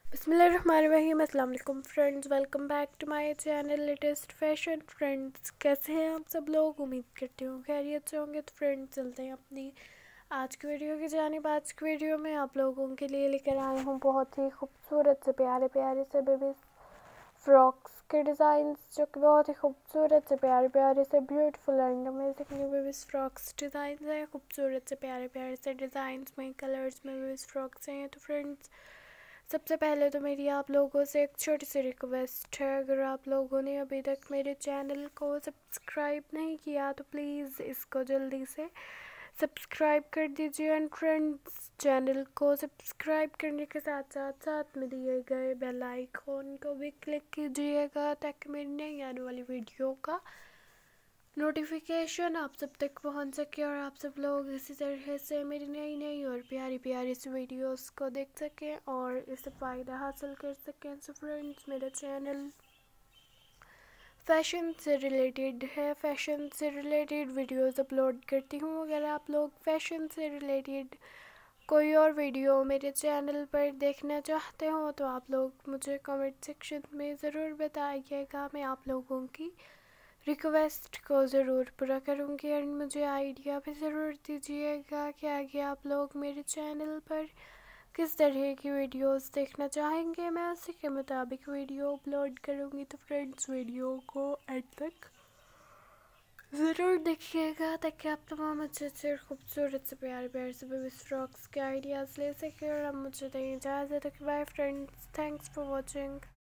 बिस्मिल्लाहिर्रहमानिर्रहीम, अस्सलाम वालेकुम friends. Welcome back to my channel latest fashion friends. कैसे हैं आप सब लोग? उम्मीद करती हूँ खैरियत से होंगे। तो फ्रेंड्स चलते हैं अपनी आज की वीडियो की जानिब। आज की वीडियो में आप लोगों के लिए लेकर आए हूँ बहुत ही खूबसूरत से प्यारे प्यारे से बेबी फ्रॉक्स के डिज़ाइंस, जो कि बहुत ही खूबसूरत से प्यारे प्यारे से beautiful and amazing new babies frocks design हैं। खूबसूरत से प्यारे प्यारे से डिज़ाइंस में, कलर्स में बेबीज फ्रॉक्स हैं। तो फ्रेंड्स सबसे पहले तो मेरी आप लोगों से एक छोटी सी रिक्वेस्ट है, अगर आप लोगों ने अभी तक मेरे चैनल को सब्सक्राइब नहीं किया तो प्लीज़ इसको जल्दी से सब्सक्राइब कर दीजिए। एंड फ्रेंड्स चैनल को सब्सक्राइब करने के साथ साथ साथ में दिए गए बेल आइकॉन को भी क्लिक कीजिएगा, ताकि मेरी नई आने वाली वीडियो का नोटिफिकेशन आप सब तक पहुंच सके और आप सब लोग इसी तरह से मेरी नई नई और प्यारी प्यारी सी वीडियोस को देख सकें और इससे फ़ायदा हासिल कर सकें। सो फ्रेंड्स, मेरा चैनल फ़ैशन से रिलेटेड है, फ़ैशन से रिलेटेड वीडियोस अपलोड करती हूँ। अगर आप लोग फ़ैशन से रिलेटेड कोई और वीडियो मेरे चैनल पर देखना चाहते हो तो आप लोग मुझे कमेंट सेक्शन में ज़रूर बताइएगा। मैं आप लोगों की रिक्वेस्ट को ज़रूर पूरा करूँगी। एंड मुझे आइडिया भी ज़रूर दीजिएगा कि आगे आप लोग मेरे चैनल पर किस तरह की वीडियोस देखना चाहेंगे। मैं उसी के मुताबिक वीडियो अपलोड करूँगी। तो फ्रेंड्स वीडियो को एंड तक ज़रूर देखिएगा, ताकि आप तमाम अच्छे अच्छे खूबसूरत से प्यारे प्यारे से बेबी फ्रॉक्स के आइडियाज़ ले सकें। और अब मुझे दें इजाज़त। Bye friends, thanks for watching.